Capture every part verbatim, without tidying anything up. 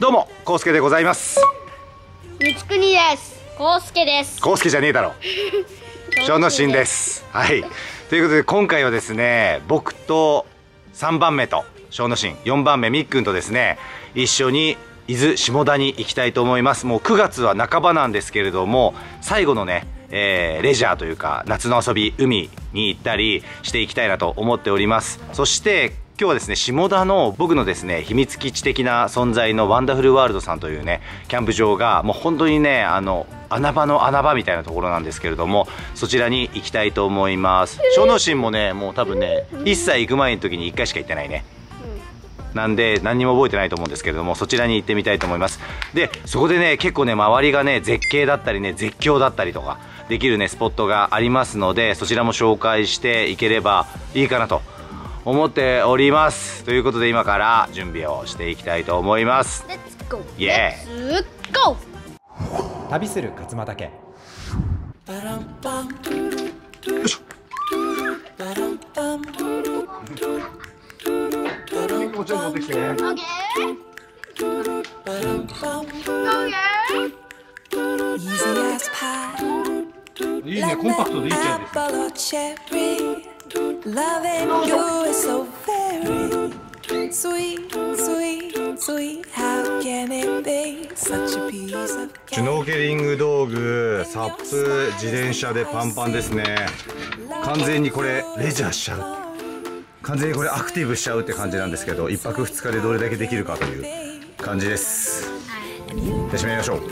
どうも、こうすけでございます。 みつくにです。こうすけです。 こうすけじゃねえだろ。小野伸です。はい。ということで、今回はですね、僕とさんばんめと小野伸、よんばんめみっくんとですね、一緒に伊豆下田に行きたいと思います。もうくがつは半ばなんですけれども、最後のね、えー、レジャーというか夏の遊び、海に行ったりしていきたいなと思っております。そして今日はですね、下田の僕のですね、秘密基地的な存在のワンダフルワールドさんというね、キャンプ場がもう本当にね、あの穴場の穴場みたいなところなんですけれども、そちらに行きたいと思います。小野伸もね、もう多分ね、いっさい行く前の時にいっかいしか行ってないね。なんで何にも覚えてないと思うんですけれども、そちらに行ってみたいと思います。でそこでね、結構ね、周りがね、絶景だったりね、絶叫だったりとかできるね、スポットがありますので、そちらも紹介していければいいかなと思っております。ということで、今から準備をしていきたいと思います。 レッツゴー。 イエーイ。レッツゴー。 旅する勝俣家。 よいしょ。もちろん持ってきてね。 オッケー。オッケー。 いいね、コンパクトでいいじゃんです。シュノーケリング道具、サップ、自転車でパンパンですね。完全にこれレジャーしちゃう。完全にこれアクティブしちゃうって感じなんですけど、いっぱくふつかでどれだけできるかという感じです。じゃあ締めましょう。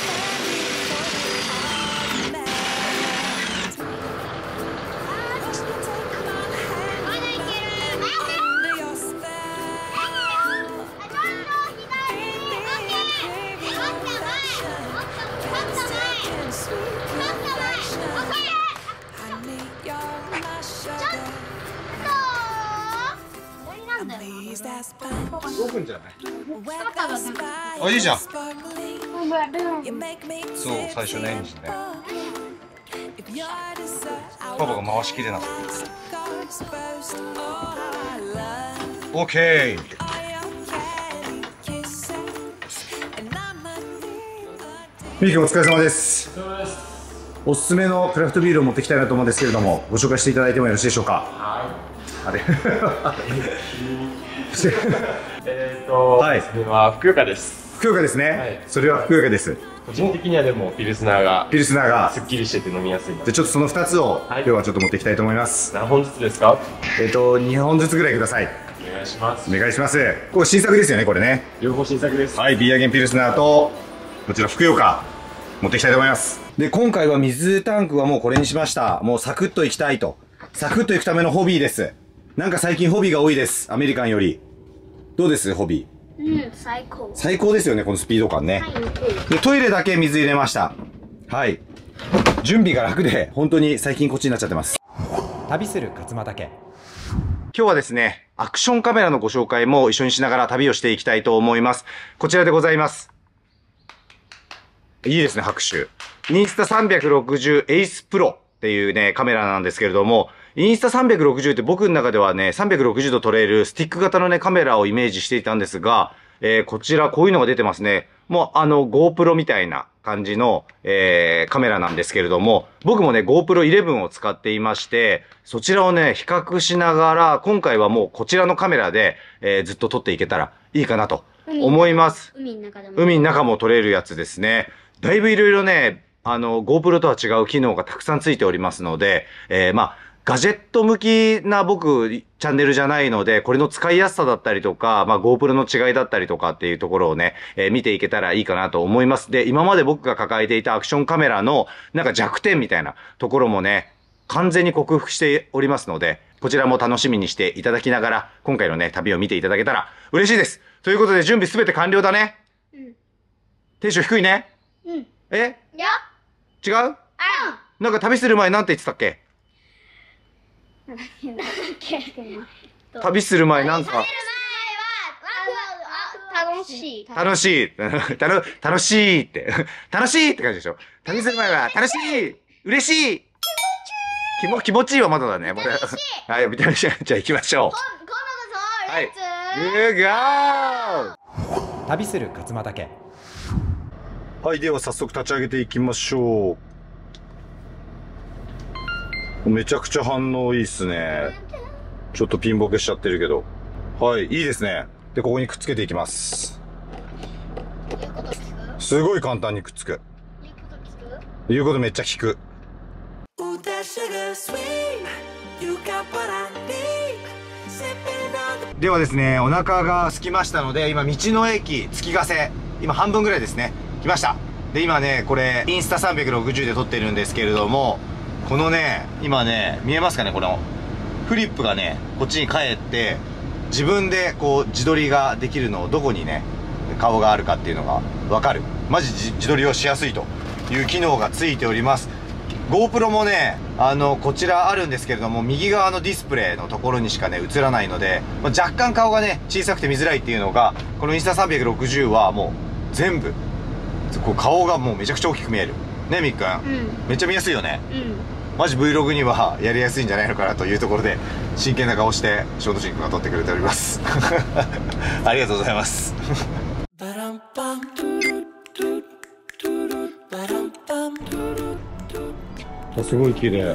ごふんじゃない？あ、いいじゃん。そう、最初のエンジンね。パパが回しきれなかった。オッケー。みーくんお疲れ様です。おすすめのクラフトビールを持ってきたいなと思うんですけれども、ご紹介していただいてもよろしいでしょうか。はい。あれ。 えっと、はい、それは福岡です。 福岡ですね。はい、それは福岡です。 個人的にはでもピルスナーが、 ピルスナーがすっきりしてて飲みやすい。 じゃ、ちょっとそのふたつを、はい、今日はちょっと持っていきたいと思います。 何本ずつですか？ えっと、にほんずつぐらいください。 お願いします。 お願いします。これ新作ですよね、これね。 両方新作です。 はい、ビーアゲンピルスナーと、こちら福岡、持っていきたいと思います。で、今回は水タンクはもうこれにしました。もうサクッといきたいと。サクッといくためのホビーです。なんか最近ホビーが多いです。アメリカンより。どうですホビー？うん、最高。 最高ですよね、このスピード感ね。はい、で、トイレだけ水入れました。はい。準備が楽で、本当に最近こっちになっちゃってます。 旅する勝俣家。 今日はですね、アクションカメラのご紹介も一緒にしながら旅をしていきたいと思います。こちらでございます。いいですね、拍手。インスタさんびゃくろくじゅうエースプロっていうね、カメラなんですけれども、インスタさんびゃくろくじゅうって僕の中ではね、さんびゃくろくじゅうど撮れるスティック型のね、カメラをイメージしていたんですが、えー、こちらこういうのが出てますね。もうあの GoPro みたいな感じの、えー、カメラなんですけれども、僕もね GoPro イレブンを使っていまして、そちらをね、比較しながら、今回はもうこちらのカメラで、えー、ずっと撮っていけたらいいかなと思います。 海の中でも。 海の中も撮れるやつですね。だいぶいろいろね、あの GoPro とは違う機能がたくさんついておりますので、えー、まあ、ガジェット向きな僕、チャンネルじゃないので、これの使いやすさだったりとか、まあ GoPro の違いだったりとかっていうところをね、えー、見ていけたらいいかなと思います。で、今まで僕が抱えていたアクションカメラのなんか弱点みたいなところもね、完全に克服しておりますので、こちらも楽しみにしていただきながら、今回のね、旅を見ていただけたら嬉しいです。ということで準備すべて完了だね。うん。テンション低いね。うん。え？いや。違う？あ。なんか旅する前なんて言ってたっけ？旅する前なんか。 楽しい。 楽しい。楽しいって。楽しいって感じでしょ。旅する前は楽しい。嬉しい。気持ちいい。気持ちいいはまだだね。まだ。はい、みたいな。じゃあ行きましょう。 今度こそ、 はい。 レッツ。 グーゴー。 旅する勝俣家。 はい、では早速立ち上げていきましょう。めちゃくちゃ反応いいっすね。ちょっとピンボケしちゃってるけど。はい、いいですね。で、ここにくっつけていきます。すごい簡単にくっつく。言うことめっちゃ聞く。ではですね、お腹が空きましたので、今道の駅月ヶ瀬、今半分ぐらいですね、来ました。で、今ね、これインスタさんびゃくろくじゅうで撮ってるんですけれども、このね、今ね、見えますかね、このフリップがね、こっちに帰って自分でこう自撮りができるのを、どこにね顔があるかっていうのが分かる、マジ自撮りをしやすいという機能がついております。 GoPro もね、あのこちらあるんですけれども、右側のディスプレイのところにしかね映らないので、まあ、若干顔がね小さくて見づらいっていうのが、このインスタさんびゃくろくじゅうはもう全部こう顔がもうめちゃくちゃ大きく見えるね。みっくん、うん、めっちゃ見やすいよね。うん、マジ Vlog にはやりやすいんじゃないのかなというところで、真剣な顔して小野真君が撮ってくれておりますありがとうございますあ、すごい綺麗。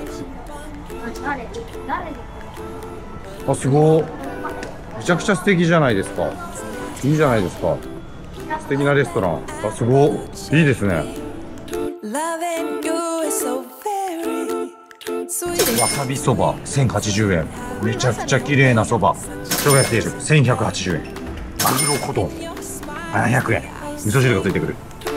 あ、すごい。めちゃくちゃ素敵じゃないですか。いいじゃないですか。素敵なレストラン。あ、すごい。いいですね。わさびそばせんはちじゅうえん。めちゃくちゃ綺麗なそば。生姜焼き定食せんひゃくはちじゅうえん。マグロコトンななひゃくえん。味噌汁がついてくる。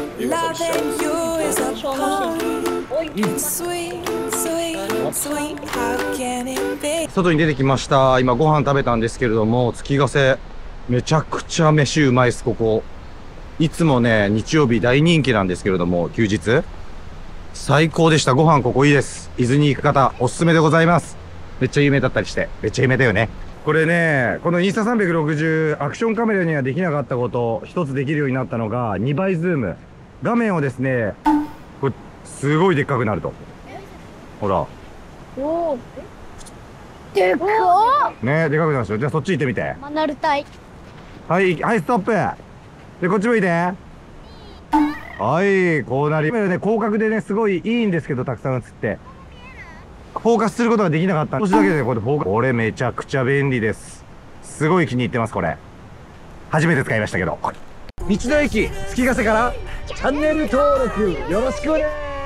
外に出てきました。今ご飯食べたんですけれども、月ヶ瀬めちゃくちゃ飯うまいです。ここいつもね日曜日大人気なんですけれども、休日最高でした。ご飯ここいいです。伊豆に行く方おすすめでございます。めっちゃ有名だったりして、めっちゃ有名だよね。これね、このインスタさんびゃくろくじゅうアクションカメラにはできなかったこと一つできるようになったのがにばいズーム。画面をですね、これすごいでっかくなると、ほら、 おーでかっね、でかくなるでしょ。じゃあそっち行ってみて。 マナル隊。 はいはいストップで、こっち向いて。はい、こうなり、ね、広角でねすごいいいんですけど、たくさん映ってフォーカスすることができなかった。少しだけでこれフォーカス、これめちゃくちゃ便利です。すごい気に入ってます。これ初めて使いましたけど。道の駅月ヶ瀬からチャンネル登録よろしくね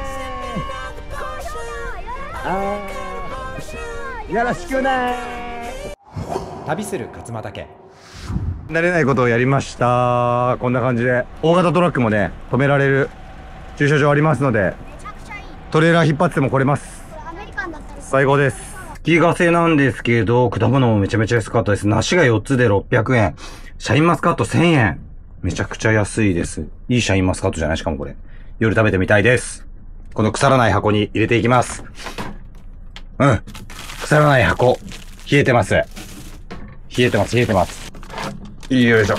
ー。よろしくねー。 旅する勝俣家。 慣れないことをやりました。こんな感じで大型トラックもね止められる駐車場ありますので、トレーラー引っ張っても来れます。最高です。月ヶ瀬なんですけど、果物もめちゃめちゃ安かったです。梨がよっつでろっぴゃくえん、シャインマスカットせんえん、めちゃくちゃ安いです。いいシャインマスカットじゃない？しかもこれ夜食べてみたいです。この腐らない箱に入れていきます。うん、腐らない箱冷えてます。冷えてます冷えてます。よいしょ。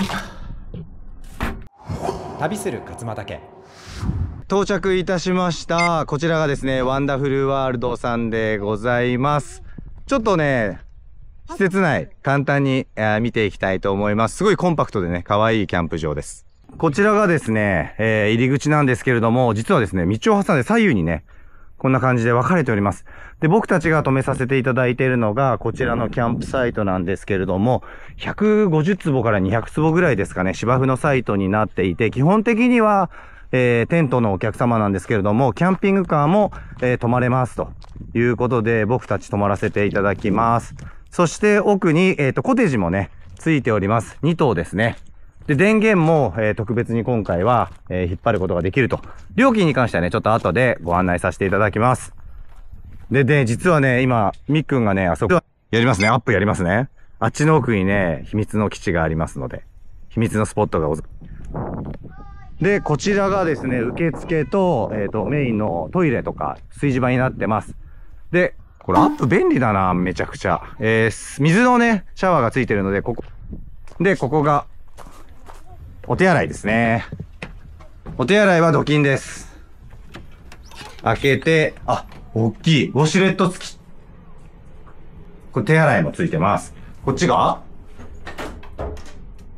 旅する勝俣家。 到着いたしました。こちらがですねワンダフルワールドさんでございます。ちょっとね施設内簡単に見ていきたいと思います。すごいコンパクトでね可愛いキャンプ場です。こちらがですね、えー、入り口なんですけれども、実はですね道を挟んで左右にねこんな感じで分かれております。で、僕たちが止めさせていただいているのがこちらのキャンプサイトなんですけれども、ひゃくごじゅっつぼからにひゃくつぼぐらいですかね、芝生のサイトになっていて、基本的にはえー、テントのお客様なんですけれども、キャンピングカーも、えー、泊まれますということで、僕たち泊まらせていただきます。そして奥に、えっと、コテージもね、ついております。にとうですね。で、電源も、えー、特別に今回は、えー、引っ張ることができると。料金に関してはね、ちょっと後でご案内させていただきます。で、で、実はね、今、みっくんがね、あそこ、やりますね。アップやりますね。あっちの奥にね、秘密の基地がありますので、秘密のスポットがございます。で、こちらがですね、受付と、えっと、メインのトイレとか、炊事場になってます。で、これアップ便利だな、めちゃくちゃ。えー、水のね、シャワーがついてるので、ここ。で、ここが、お手洗いですね。お手洗いは土金です。開けて、あ、大きい。ウォシュレット付き。これ手洗いもついてます。こっちが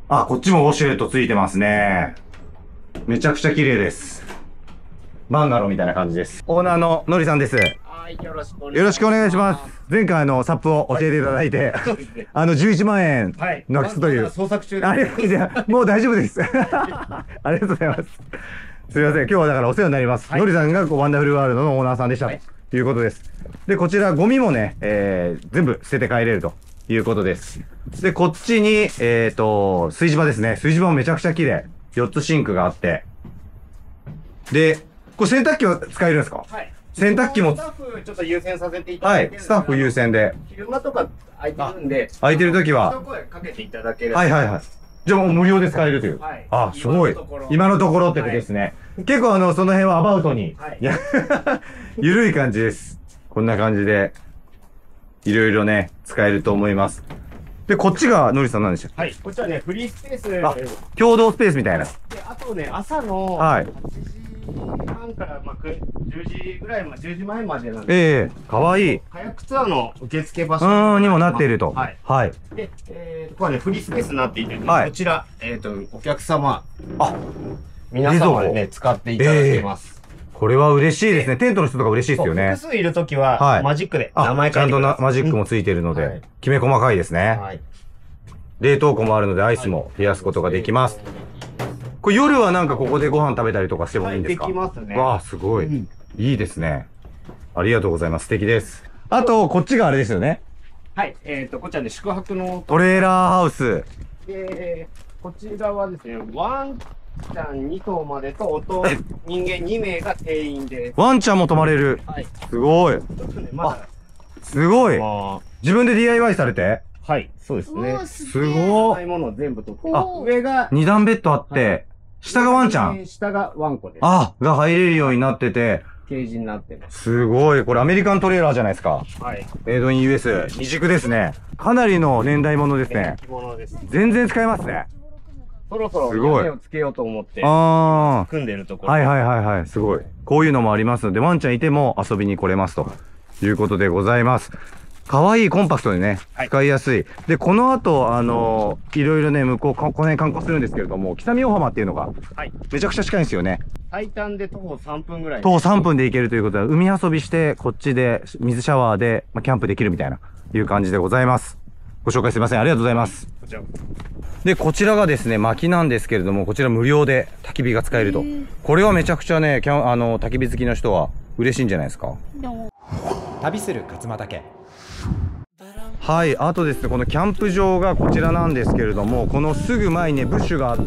あ、こっちもウォシュレットついてますね。めちゃくちゃ綺麗です。バンガローみたいな感じです。オーナーののりさんです。 はい、よろしくお願いします。 よろしくお願いします。前回あの、サップを教えていただいて、はい、あの、じゅういちまんえんなくすという。はい、 捜索中です。 ありがとうございます。もう大丈夫です。ありがとうございます。すみません。今日はだからお世話になります。はい、のりさんがこうワンダフルワールドのオーナーさんでした、はい、ということです。で、こちらゴミもね、えー、全部捨てて帰れるということです。で、こっちに、えっと、炊事場ですね。炊事場もめちゃくちゃ綺麗。よっつシンクがあって。で、これ洗濯機は使えるんですか？はい。洗濯機も。 スタッフちょっと優先させていただいて。 はい。スタッフ優先で。 昼間とか空いてるんで。 空いてるときは。 声かけていただければ。 はいはいはい。じゃあもう無料で使えるという。はい。あ、すごい。今のところってことですね。はい、結構あの、その辺はアバウトに。はい。ゆるい感じです。こんな感じで、いろいろね、使えると思います。で、こっちがのりさんなんでしょう？ はい。こっちはね、フリースペース。 あ、共同スペースみたいな。 で、あとね、朝の。はい。半からまあじゅうじぐらいまで、じゅうじまえまでなんで。 ええ、かわいい。 カヤックツアーの受付場所うん、にもなっていると。はい。はい。 で、えー、ここはね、フリースペースになっていて、はい、こちら、えっと、お客様。あ、皆様でね、使っていただけます。 これは嬉しいですね。テントの人とか嬉しいですよね。 複数いるときは、はい、マジックで名前書いてください。 ちゃんとなマジックもついているので、はい、きめ細かいですね。はい。冷凍庫もあるので、アイスも冷やすことができます。これ夜はなんかここでご飯食べたりとかしてもいいんですか？ はい、できますね。 わあ、すごい、うん。いいですね。ありがとうございます。素敵です。あと、こっちがあれですよね。 はい。えっと、こちらで宿泊の。 トレーラーハウス。 で、こちらはですね、ワンちゃんに頭までと、おと、人間にめいが定員です。 ワンちゃんも泊まれる。はい。すごい。ちょっとね、まだ。すごい。自分で ディーアイワイ されて？ はい。そうですね。 すごい。 もの全部と。あ、上が。 二段ベッドあって、下がワンちゃん。 下がワンコです。 あ、が入れるようになってて。 ケージになってます。 すごい。これアメリカントレーラーじゃないですか。はい。メイドイン ユーエス。二軸ですね。かなりの年代物ですね。年代物です。全然使えますね。 そろそろ屋根をつけようと思って。 ああ。 組んでるところ。 はいはいはいはい。すごい。こういうのもありますので、ワンちゃんいても遊びに来れますということでございます。かわいいコンパクトでね、使いやすい。で、この後、あのー、いろいろね、向こう、この辺観光するんですけれども、北見大浜っていうのが、はい。めちゃくちゃ近いんですよね。 最短で徒歩さんぷんぐらい。 徒歩さんぷんで行けるということで、海遊びして、こっちで水シャワーで、まあ、キャンプできるみたいな、いう感じでございます。ご紹介すいません。ありがとうございます。こちら。で、こちらがですね、薪なんですけれども、こちら無料で焚き火が使えると。これはめちゃくちゃね、キャン、あの、焚き火好きの人は嬉しいんじゃないですか。 旅する勝間岳。 はい、あとですね、このキャンプ場がこちらなんですけれども、このすぐ前にね、ブッシュがあって、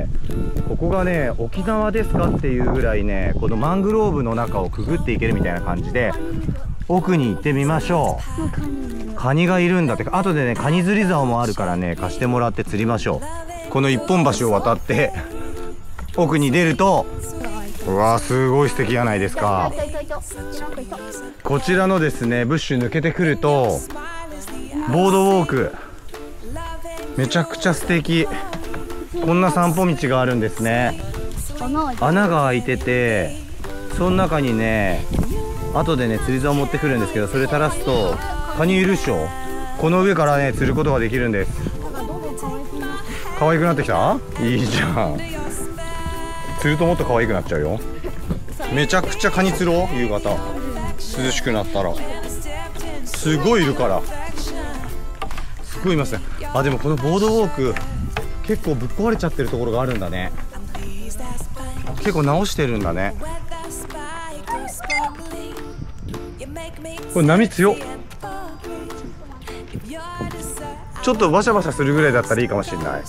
ここがね、沖縄ですかっていうぐらいね、このマングローブの中をくぐっていけるみたいな感じで、奥に行ってみましょう。カニがいるんだって、あとでね、カニ釣り竿もあるからね、貸してもらって釣りましょう。この一本橋を渡って、奥に出ると、うわー、すごい素敵じゃないですか。こちらのですね、ブッシュ抜けてくると、ボードウォークめちゃくちゃ素敵。こんな散歩道があるんですね。穴が開いてて、その中にね、後でね釣り竿を持ってくるんですけど、それ垂らすとカニいるでしょ。この上からね釣ることができるんです。可愛くなってきた？いいじゃん。釣るともっと可愛くなっちゃうよ。めちゃくちゃカニ釣ろう。夕方涼しくなったらすごいいるから。すごいいますね。あ、でもこのボードウォーク結構ぶっ壊れちゃってるところがあるんだね。結構直してるんだね。これ波強っ。ちょっとバシャバシャするぐらいだったらいいかもしれない。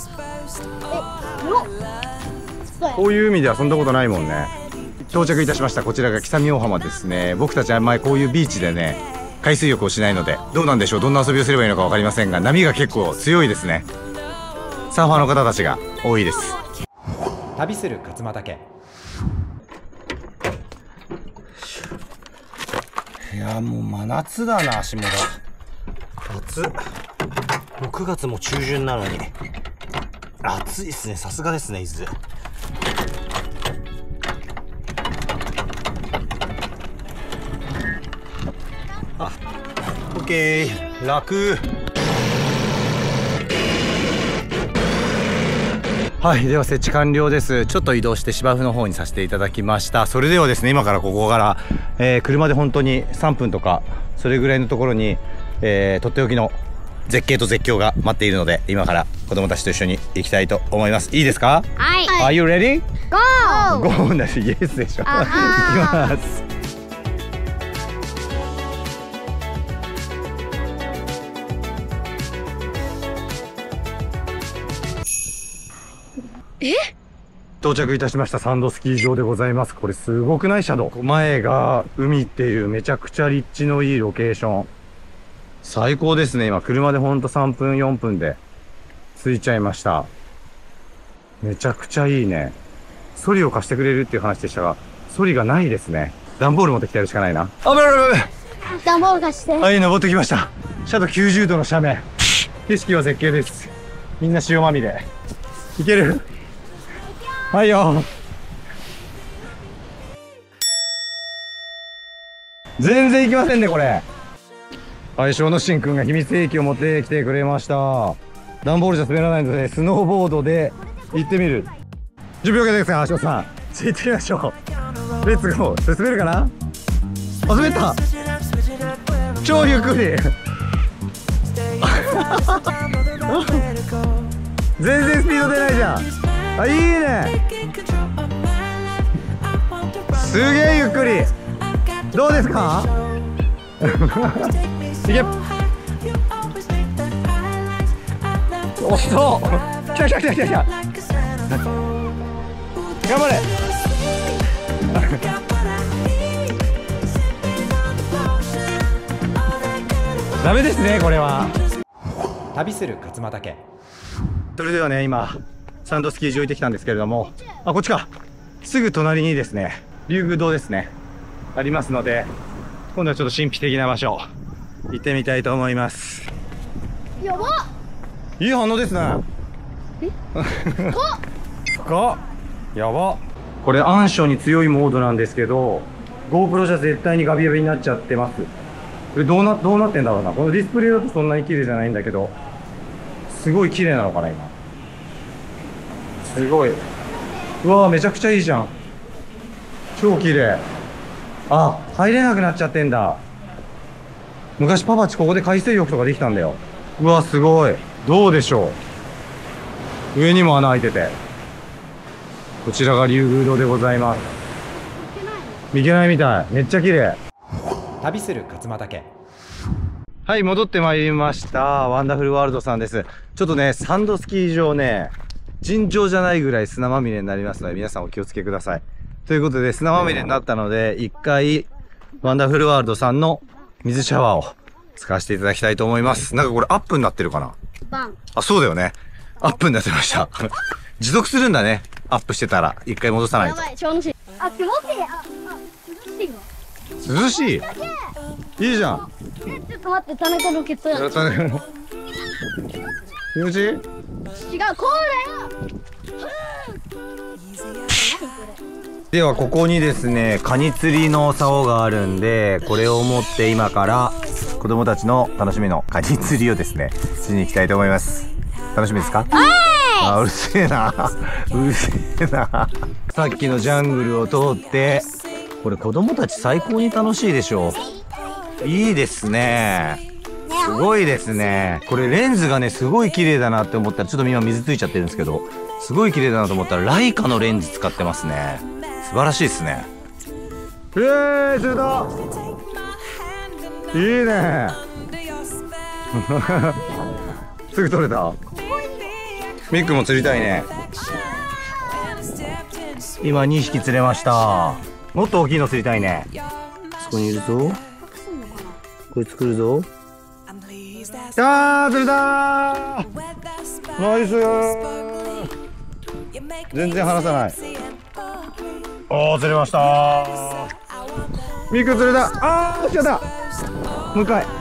こういう海で遊んだことないもんね。到着いたしました。こちらが北見大浜ですね。僕たちはあんまりこういうビーチでね海水浴をしないので、どうなんでしょう。どんな遊びをすればいいのか分かりませんが、波が結構強いですね。サーファーの方たちが多いです。 旅する勝間岳。 いやもう真夏だな。下田暑っ。もうくがつも中旬なのに暑いですね。さすがですね、伊豆。あ、オッケー、楽。 はい、では設置完了です。ちょっと移動して芝生の方にさせていただきました。それではですね、今からここから、えー、車で本当にさんぷんとかそれぐらいのところに、えー、とっておきの絶景と絶叫が待っているので、今から子供たちと一緒に行きたいと思います。いいですか？ はい。 Are you ready? Go! Go だし、イエスでしょ。行きます。 え？ 到着いたしましたサンドスキー場でございます。これすごくない？シャドウ。前が海っていうめちゃくちゃ立地のいいロケーション。最高ですね。今車でほんとさんぷんよんぷんで着いちゃいました。めちゃくちゃいいね。ソリを貸してくれるっていう話でしたが、ソリがないですね。段ボール持ってきてやるしかないな。あ、ぶらぶらぶら。 段ボール貸して。 はい、登ってきました。シャドウきゅうじゅうどの斜面。景色は絶景です。みんな塩まみれ。いける？はいよ。全然行きませんね、これ。はい、小野慎くんが秘密兵器を持ってきてくれました。段ボールじゃ滑らないので、スノーボードで行ってみる。準備 OK ですか、橋本さん。行ってみましょう。レッツゴー。滑るかな？あ、滑った。超ゆっくり。全然スピード出ないじゃん。あ、いいね。すげえゆっくり。どうですか？いけ。おっと。来た来た来た来た来た。頑張れ。ダメですね、これは。 旅する勝間岳。 それではね、今サンドスキー場行ってきたんですけれども、あ、こっちか。すぐ隣にですね、竜宮堂ですね、ありますので、今度はちょっと神秘的な場所行ってみたいと思います。 やばっ。 いい反応ですね。 え？ 深っ。やば。これ暗所に強いモードなんですけど、 GoPro じゃ絶対にガビガビになっちゃってます。これどうなどうなってんだろうな。このディスプレイだとそんなに綺麗じゃないんだけど、すごい綺麗なのかな今。すごい。うわー、めちゃくちゃいいじゃん。超綺麗。あ、入れなくなっちゃってんだ。昔パパチここで海水浴とかできたんだよ。うわ、すごい。どうでしょう。上にも穴開いてて。こちらが竜宮堂でございます。いけないみたい。めっちゃ綺麗。 旅する勝間岳。 はい、戻ってまいりました。ワンダフルワールドさんです。ちょっとね、サンドスキー場ね、尋常じゃないぐらい砂まみれになりますので、皆さんお気をつけください。ということで、砂まみれになったので、一回、ワンダフルワールドさんの水シャワーを使わせていただきたいと思います。なんかこれアップになってるかな？ バン。 あ、そうだよね。アップになってました。持続するんだね。アップしてたら、一回戻さないと。 やばい、小野市。あ、気持ちいい。あ、あ、涼しいわ。 涼しい。いいじゃん。 え、ちょっと待って、田中のケツ。 気持ちいい？ 違う、こうだよ。 ではここにですね、カニ釣りの竿があるんで、これを持って今から子供たちの楽しみのカニ釣りをですね、しに行きたいと思います。楽しみですか？あ、うるせえな。うるせえな。さっきのジャングルを通って、これ子供たち最高に楽しいでしょう。いいですね。すごいですね。これレンズがね、すごい綺麗だなって思ったら、ちょっと今水ついちゃってるんですけど、すごい綺麗だなと思ったら、ライカのレンズ使ってますね。素晴らしいですね。えー、釣れた。いいね。すぐ取れた。ミックも釣りたいね。今にひき釣れました。もっと大きいの釣りたいね。そこにいるぞ。これ作るぞ。あー、釣れたー。ナイスー。全然離さない。おー、釣れましたー。ミック釣れた。あー、落ちちゃった。もう一回。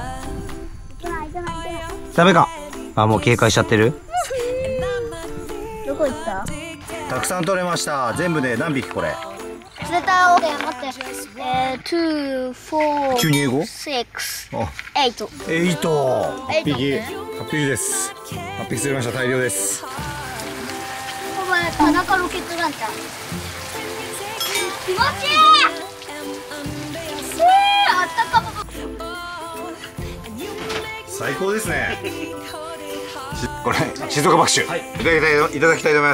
ダメか。あ、もう警戒しちゃってる。 どこ行った？ たくさん取れました。全部で何匹これ？ 釣れた。待って。えー、two, four, 急に英語？ six, あ、 eight。 エイト。はっぴき。 エイトね。 はっぴきです。はっぴき釣れました。大量です。 裸ロケットランチャー。気持ちいい。えー、あったかも。 最高ですね。これ静岡爆酒、はい、いただきたいいただきたいと思います。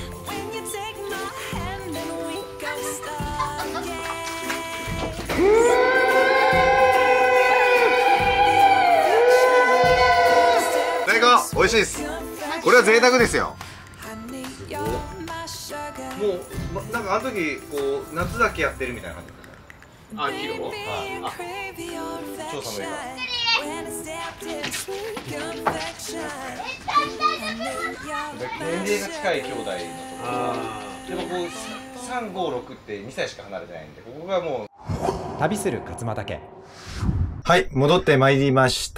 最高、美味しいです。これは贅沢ですよ。もうなんかあの時こう夏だけやってるみたいな感じ。あ、キロ？はい。あ、超寒いから。年齢が近い兄弟のところ。でもこう三五六ってにさいしか離れてないんで、ここがもう旅する勝俣家。 はい、戻ってまいりました。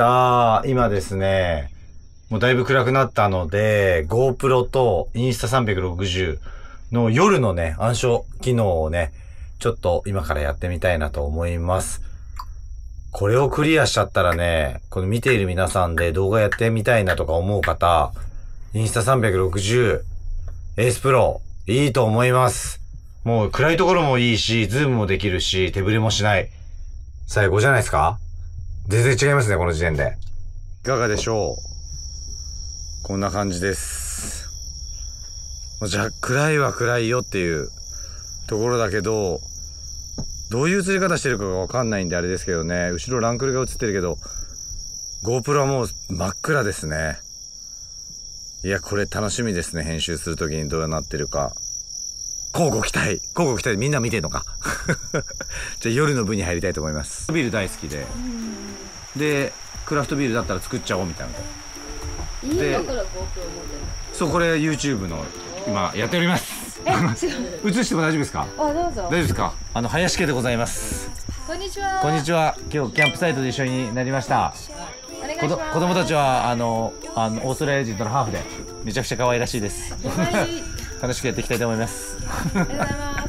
今ですね、もうだいぶ暗くなったので、GoPro とインスタさんびゃくろくじゅうの夜のね、暗証機能をね、ちょっと今からやってみたいなと思います。これをクリアしちゃったらね、この見ている皆さんで動画やってみたいなとか思う方、インスタさんびゃくろくじゅう、エースプロ、いいと思います。もう暗いところもいいし、ズームもできるし、手ぶれもしない。最高じゃないですか？全然違いますね、この時点で。いかがでしょう？こんな感じです。じゃあ、暗いは暗いよっていうところだけど、どういう映り方してるかがわかんないんであれですけどね、後ろランクルが映ってるけど、GoPro はもう真っ暗ですね。いや、これ楽しみですね、編集するときにどうなってるか。交互期待交互期待みんな見てんのかじゃあ夜の部に入りたいと思います。ビール大好きで、でクラフトビールだったら作っちゃおうみたいなで、そう、これ YouTube の今やっております。映しても大丈夫ですか？ あ、どうぞ。 大丈夫ですか？あの林家でございます。 こんにちは。 こんにちは。今日キャンプサイトで一緒になりました。 お願いします。 子供たちはあのあのオーストラリア人とのハーフでめちゃくちゃ可愛らしいです。楽しくやっていきたいと思います。 ありがとうございます。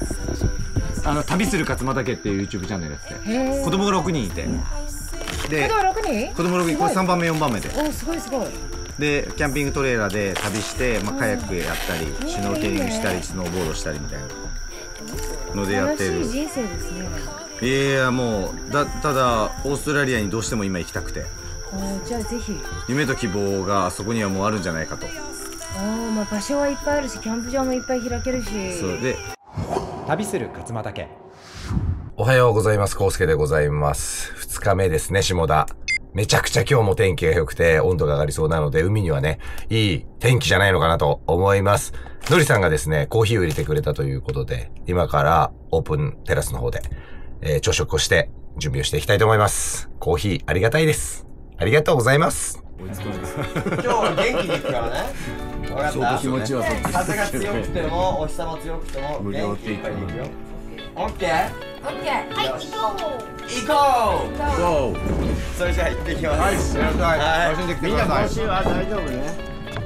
あの旅する勝俣家っていう YouTube チャンネルやってて、子供がろくにんいて、で子供ろくにん？ 子供ろくにん、これさんばんめよんばんめで、 お、すごいすごい。 でキャンピングトレーラーで旅して、まあ、カヤックやったりシュノーケリングしたりスノーボードしたりみたいなのでやってる。 楽しい人生ですね。 いやもうだただオーストラリアにどうしても今行きたくて、 じゃあぜひ夢と希望があそこにはもうあるんじゃないかと。 あ、まあ場所はいっぱいあるし、キャンプ場もいっぱい開けるし。 そうで、 旅する勝俣家。 おはようございます。コウスケでございます。ふつかめですね、下田。めちゃくちゃ今日も天気が良くて温度が上がりそうなので、海にはね、いい天気じゃないのかなと思います。のりさんがですね、コーヒーを入れてくれたということで、今からオープンテラスの方で、えー、朝食をして準備をしていきたいと思います。コーヒーありがたいです。ありがとうございます。 今日は元気に行くからね。分かった。気持ちはそっち。風が強くてもお日様強くても元気いっぱいに行くよ。オッケー？ オッケー。はい、行こう。 行こう。それじゃあ行ってきます。はい、楽しんできてください。みんな今週は大丈夫ね。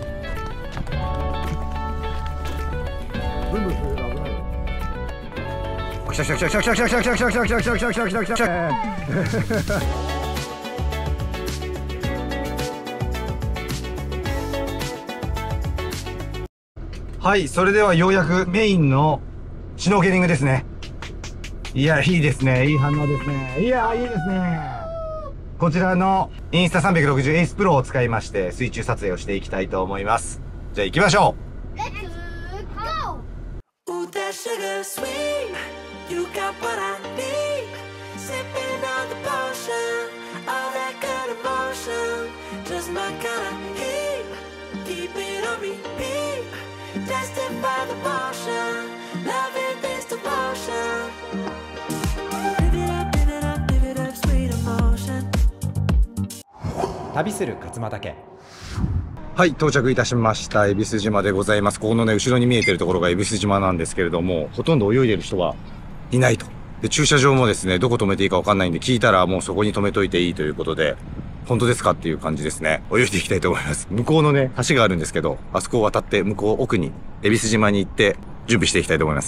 ブンブンするの危ないよ。 来た来た来た来た来た来た来た来た来た来た来た来た来た来た来た来た。はい、それではようやくメインのシュノーケリングですね。いや、いいですね。いい反応ですね。いや、いいですね。こちらのインスタさんびゃくろくじゅうエースプロを使いまして水中撮影をしていきたいと思います。じゃあ行きましょう。 旅する勝俣家。 はい、到着いたしました。恵比寿島でございます。ここのね、後ろに見えてるところが恵比寿島なんですけれども、ほとんど泳いでる人はいないと。で、駐車場もですね、どこ止めていいかわかんないんで、聞いたらもうそこに止めといていいということで、本当ですかっていう感じですね。泳いでいきたいと思います。向こうのね、橋があるんですけど、あそこを渡って向こう奥に、恵比寿島に行って準備していきたいと思います。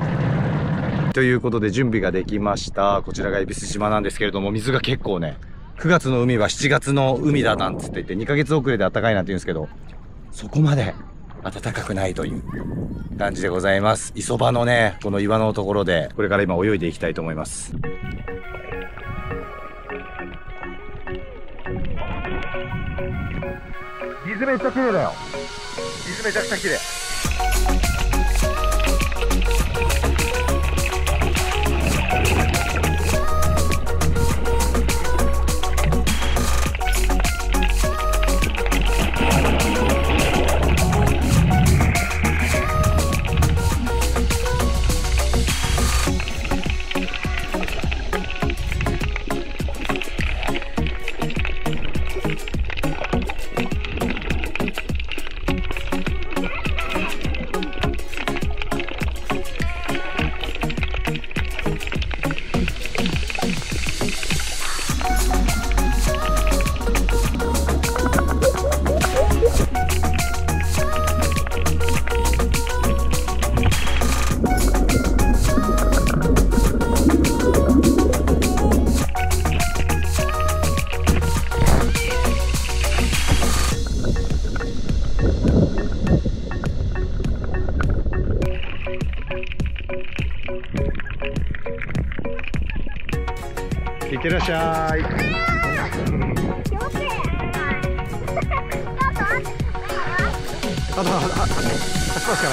ということで準備ができました。こちらが恵比寿島なんですけれども、水が結構ね、 くがつの海はしちがつの海だなんつって言ってにかげつ遅れで暖かいなんて言うんですけど、そこまで暖かくないという感じでございます。磯場のね、この岩のところでこれから今泳いでいきたいと思います。水めっちゃ綺麗だよ。水めちゃくちゃ綺麗。いってらっしゃい。あとあそこしかない。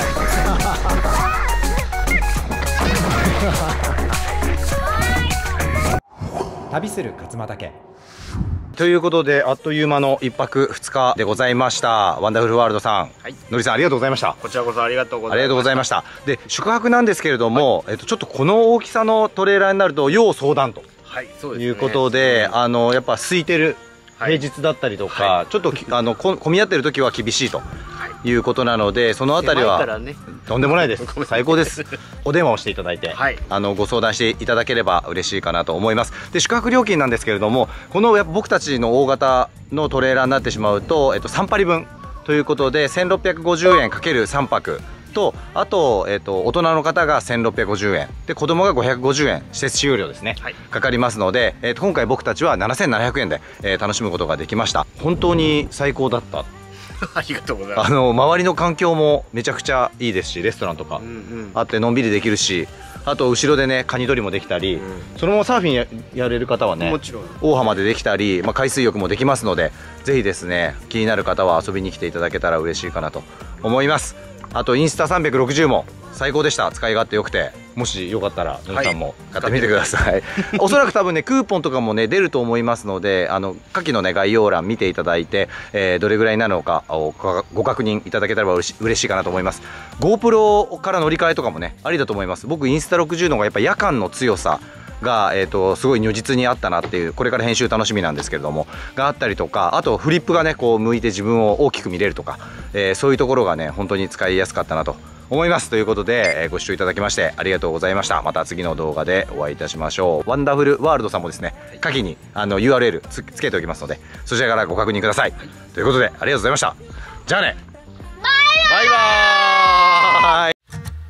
旅する勝間岳。 ということで、あっという間のいっぱくふつかでございました。ワンダフルワールドさん、はい、のりさんありがとうございました。 こちらこそありがとうございました。 ありがとうございました。で、宿泊なんですけれども、はい、えっとちょっとこの大きさのトレーラーになると要相談と、はい、そうですね、いうことで、あのやっぱ空いてる平日だったりとか、はい、ちょっとあのこ混み合ってる時は厳しいということなので、そのあたりは、ね、とんでもないです。最高です。お電話をしていただいて、はい、あのご相談していただければ嬉しいかなと思います。で、宿泊料金なんですけれども、このやっぱ僕たちの大型のトレーラーになってしまうと、えっと、さんパリぶんということでせんろっぴゃくごじゅうえんかけるさんぱくと、あと、えっと、大人の方がせんろっぴゃくごじゅうえんで、子供がごひゃくごじゅうえん、施設使用料ですね、はい、かかりますので、えっと、今回僕たちはななせんななひゃくえんで、えー、楽しむことができました。本当に最高だった。 ありがとうございます。 あの周りの環境もめちゃくちゃいいですし、レストランとかあってのんびりできるし、あと後ろでねカニ取りもできたり、うん、そのままサーフィン や, やれる方はね、もちろん大浜でできたり、まあ、海水浴もできますので、ぜひですね気になる方は遊びに来ていただけたら嬉しいかなと思います。あとインスタさんびゃくろくじゅうも最高でした。使い勝手よくて、もしよかったら皆さんも買ってみてください、はい、おそらく多分ねクーポンとかもね出ると思いますので、あの下記のね概要欄見ていただいて、えー、どれぐらいなのかをご確認いただけたら嬉し嬉しいかなと思います。 GoPro から乗り換えとかもねありだと思います。僕インスタろくじゅうのがやっぱ夜間の強さが、えー、とすごい如実にあったなっていう、これから編集楽しみなんですけれどもがあったりとか、あとフリップがねこう向いて自分を大きく見れるとか、えー、そういうところがね本当に使いやすかったなと思います。ということで、えー、ご視聴いただきましてありがとうございました。また次の動画でお会いいたしましょう。ワンダフルワールドさんもですね下記にあの ユーアールエル つ, つけておきますので、そちらからご確認ください、はい、ということでありがとうございました。じゃあね、バイバーイ。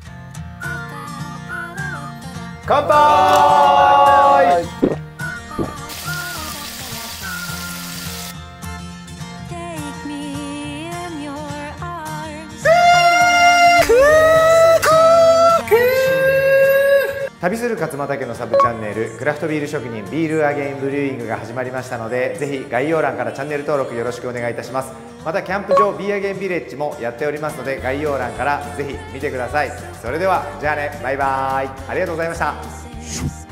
乾杯。 旅する勝間岳のサブチャンネル、クラフトビール職人ビールアゲインブリューイングが始まりましたので、ぜひ概要欄からチャンネル登録よろしくお願いいたします。またキャンプ場ビーアゲインビレッジもやっておりますので、概要欄からぜひ見てください。それではじゃあね、バイバーイ。ありがとうございました。